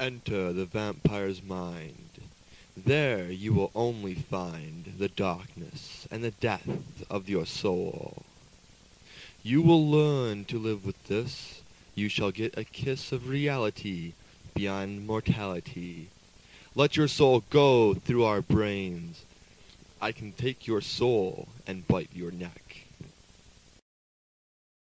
Enter the vampire's mind. There you will only find the darkness and the death of your soul. You will learn to live with this. You shall get a kiss of reality beyond mortality. Let your soul go through our brains. I can take your soul and bite your neck.